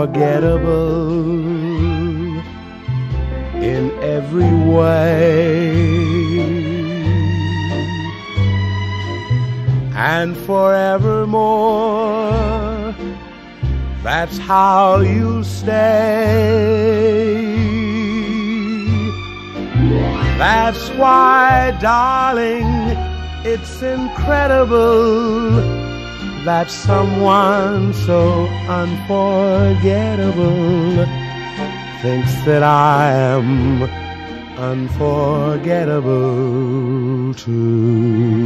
unforgettable in every way, and forevermore, that's how you'll stay. That's why, darling, it's incredible that someone so unforgettable thinks that I am unforgettable too.